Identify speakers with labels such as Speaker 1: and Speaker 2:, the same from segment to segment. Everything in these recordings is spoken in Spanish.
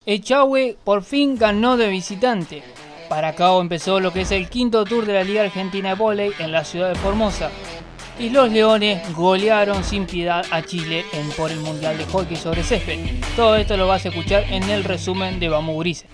Speaker 1: Echagüe por fin ganó de visitante. Paracao empezó lo que es el quinto tour de la Liga Argentina de Vóley en la ciudad de Formosa. Y los Leones golearon sin piedad a Chile por el Mundial de Hockey sobre Césped. Todo esto lo vas a escuchar en el resumen de Vamos Gurises.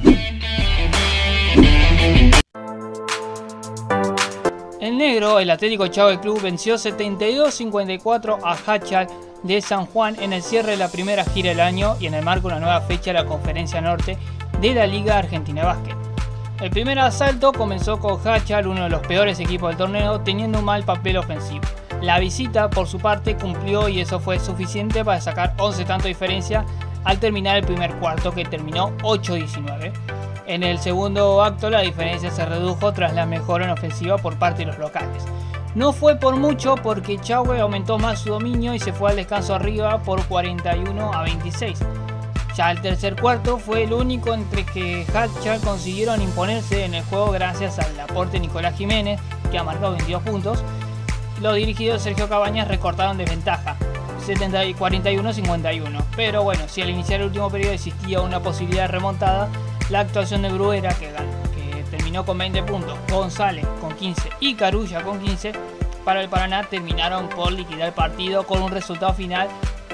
Speaker 1: En negro, el Atlético Echagüe Club venció 72-54 a Hachal de San Juan en el cierre de la primera gira del año y en el marco de una nueva fecha de la Conferencia Norte de la Liga Argentina de Básquet. El primer asalto comenzó con Hachal, uno de los peores equipos del torneo, teniendo un mal papel ofensivo. La visita, por su parte, cumplió y eso fue suficiente para sacar 11 tantos de diferencia al terminar el primer cuarto, que terminó 8-19. En el segundo acto la diferencia se redujo tras la mejora en ofensiva por parte de los locales. No fue por mucho porque Echagüe aumentó más su dominio y se fue al descanso arriba por 41-26. Ya el tercer cuarto fue el único entre que Hachal consiguieron imponerse en el juego gracias al aporte de Nicolás Jiménez, que ha marcado 22 puntos. Los dirigidos de Sergio Cabañas recortaron desventaja, 41-51. Pero bueno, si al iniciar el último periodo existía una posibilidad de remontada, la actuación de Bruera, que terminó con 20 puntos, González con 15 y Carulla con 15, para el Paraná terminaron por liquidar el partido con un resultado final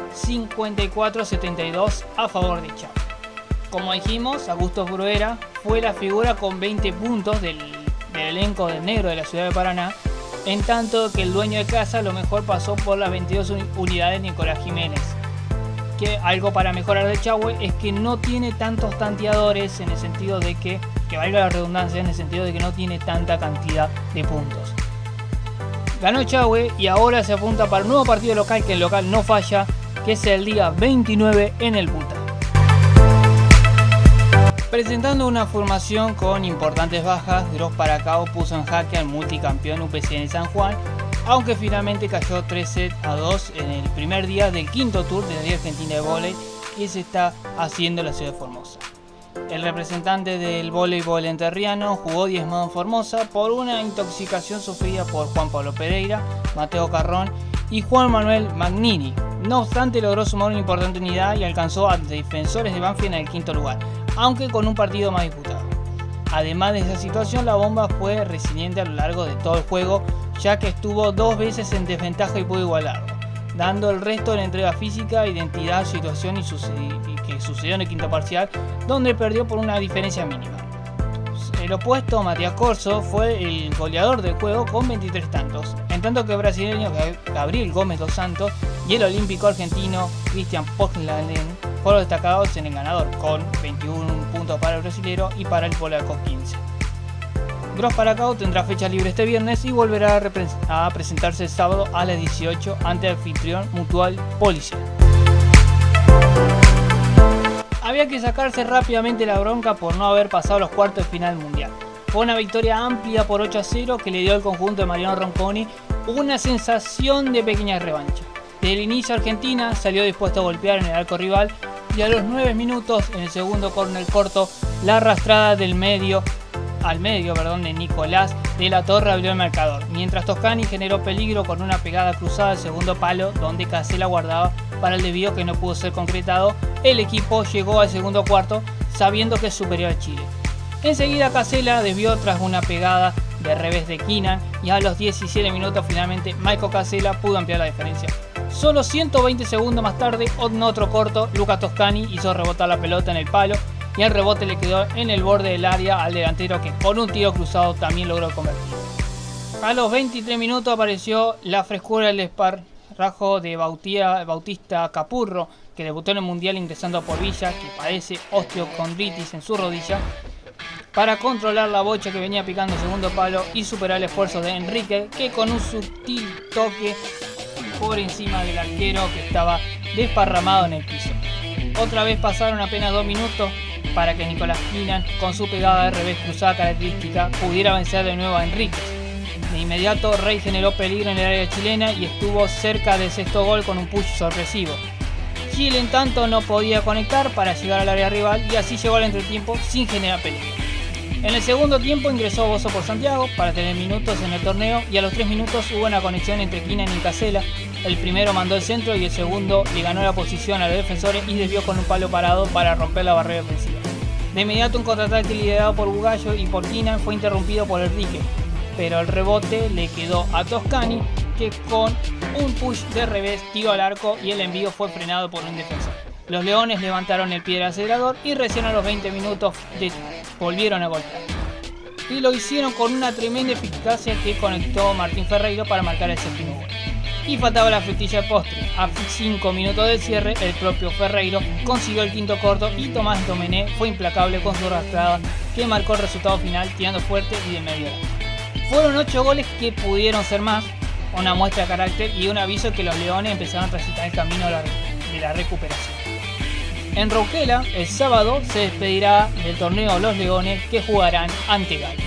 Speaker 1: 54-72 a favor de Echagüe. Como dijimos, Augusto Bruera fue la figura con 20 puntos del elenco del negro de la ciudad de Paraná, en tanto que el dueño de casa lo mejor pasó por las 22 unidades de Nicolás Jiménez. Que algo para mejorar de Echagüe es que no tiene tantos tanteadores, en el sentido de que valga la redundancia, en el sentido de que no tiene tanta cantidad de puntos. Ganó Echagüe y ahora se apunta para un nuevo partido local, que el local no falla, que es el día 29 en el Buta. Presentando una formación con importantes bajas, Gross Paracao puso en jaque al multicampeón UPCN San Juan, aunque finalmente cayó 3-2 en el primer día del quinto tour de la Liga Argentina de Vóley que se está haciendo en la ciudad de Formosa. El representante del voleibol enterriano jugó diezmado en Formosa por una intoxicación sufrida por Juan Pablo Pereira, Mateo Carrón y Juan Manuel Magnini. No obstante, logró sumar una importante unidad y alcanzó a Defensores de Banfield en el quinto lugar, aunque con un partido más disputado. Además de esa situación, la bomba fue resiliente a lo largo de todo el juego, ya que estuvo dos veces en desventaja y pudo igualarlo, dando el resto de la entrega física, identidad, situación y que sucedió en el quinto parcial, donde perdió por una diferencia mínima. El opuesto, Matías Corso, fue el goleador del juego con 23 tantos, en tanto que el brasileño Gabriel Gómez dos Santos y el olímpico argentino Cristian Pochladen fueron destacados en el ganador, con 21 puntos para el brasilero y para el polaco 15. Gross Paracao tendrá fecha libre este viernes y volverá a presentarse el sábado a las 18 ante el anfitrión Mutual Policial. Había que sacarse rápidamente la bronca por no haber pasado los cuartos de final mundial. Fue una victoria amplia por 8-0 que le dio al conjunto de Mariano Ronconi una sensación de pequeña revancha. Desde el inicio, Argentina salió dispuesto a golpear en el arco rival y a los 9 minutos, en el segundo córner corto, la arrastrada del medio de Nicolás de la Torre abrió el marcador, mientras Toscani generó peligro con una pegada cruzada al segundo palo, donde Casella guardaba para el desvío que no pudo ser concretado. El equipo llegó al segundo cuarto sabiendo que es superior a Chile. Enseguida Casella desvió tras una pegada de revés de Keenan y a los 17 minutos finalmente Michael Casella pudo ampliar la diferencia. Solo 120 segundos más tarde, en otro corto, Luca Toscani hizo rebotar la pelota en el palo y el rebote le quedó en el borde del área al delantero, que con un tiro cruzado también logró convertir. A los 23 minutos apareció la frescura del esparrajo de Bautista Capurro, que debutó en el Mundial ingresando por Villa, que padece osteocondritis en su rodilla, para controlar la bocha que venía picando el segundo palo y superar el esfuerzo de Enrique, que con un sutil toque por encima del arquero que estaba desparramado en el piso. Otra vez pasaron apenas 2 minutos para que Nicolás Keenan, con su pegada de revés cruzada característica, pudiera vencer de nuevo a Enríquez. De inmediato, Rey generó peligro en el área chilena y estuvo cerca del sexto gol con un push sorpresivo. Chile, en tanto, no podía conectar para llegar al área rival y así llegó al entretiempo sin generar peligro. En el segundo tiempo ingresó Bozzo por Santiago para tener minutos en el torneo y a los 3 minutos hubo una conexión entre Keenan y Casella, El primero mandó el centro y el segundo le ganó la posición a los defensores y desvió con un palo parado para romper la barrera ofensiva. De inmediato un contraataque liderado por Bugallo y por Keenan fue interrumpido por Enrique, pero el rebote le quedó a Toscani, que con un push de revés tiró al arco y el envío fue frenado por un defensor. Los Leones levantaron el pie del acelerador y recién a los 20 minutos volvieron a golpear. Y lo hicieron con una tremenda eficacia que conectó Martín Ferreiro para marcar el séptimo gol. Y faltaba la frutilla de postre. A 5 minutos del cierre, el propio Ferreiro consiguió el quinto corto y Tomás Domenech fue implacable con su arrastrada que marcó el resultado final tirando fuerte y de medio lado. Fueron 8 goles que pudieron ser más, una muestra de carácter y un aviso que los Leones empezaron a transitar el camino de la recuperación. En Rouquela, el sábado se despedirá del torneo los Leones, que jugarán ante Gales.